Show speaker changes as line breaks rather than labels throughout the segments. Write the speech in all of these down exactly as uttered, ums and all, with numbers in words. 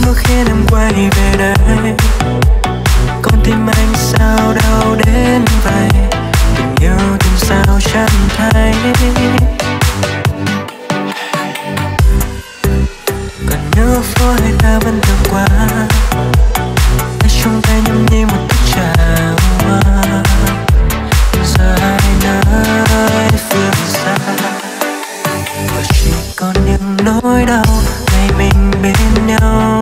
bước khiến em quay về đây. Con tim anh sao đau đến vậy, tình yêu tìm sao chẳng thấy. Còn nhớ phút ta vẫn thường qua, tay trong tay nhâm nhi một tách trà hoa. Giờ hai nơi phương xa, và chỉ còn những nỗi đau ngày mình bên nhau.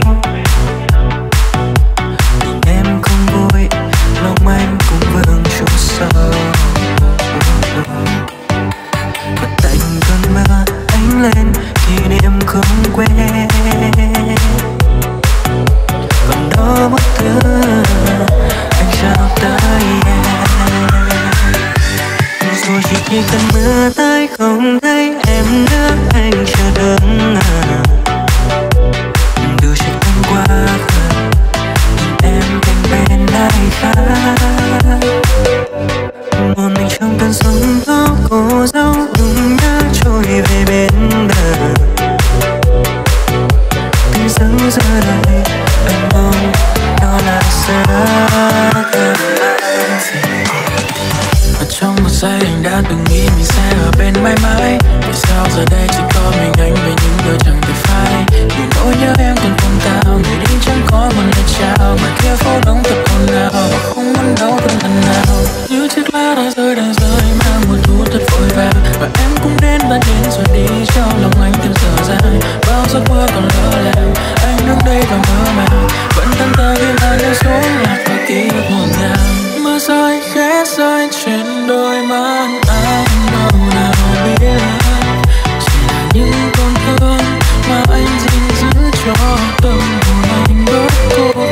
Tình em không vui, lòng anh cũng vương chỗ sâu. Và tạnh cơn mưa ánh lên kỷ niệm không quên. Còn đó bức thư anh trao tới em. Rồi chỉ khi cơn mưa tới không thấy em nữa, anh chờ đợi à. Đưa chiếc hôm qua khờ, em cạnh bên ai khác. Một mình trong cơn sóng gió cô dấu đúng nhớ trôi về bên bờ. Tình dâng giờ đây anh mong đó là giấc mơ.
Ở trong một giây anh đã từng nghĩ mình sẽ ở bên mãi mãi. Vì sao giờ đây chỉ có mình anh về những điều chẳng thể phai. Vì nỗi nhớ em còn không cao, người đi chẳng có một lời chào. Mà kia phố đông thật ồn ào và không muốn đâu thêm lần nào. Như chiếc lá đã rơi đang rơi mang mùa thu thật vội vàng. Và em cũng đến và đến rồi đi trong lòng anh thêm dở dang. Bao giấc mơ còn lỡ làng, anh đứng đây và mơ màng. Vẫn thân thờ khi là nơi xuống lạc và ký ức ngổn ngang. Mưa rơi khẽ rơi trên đôi mắt anh đâu nào biết. Chỉ là những tổn thương mà anh gìn giữ cho tâm hồn anh bớt cô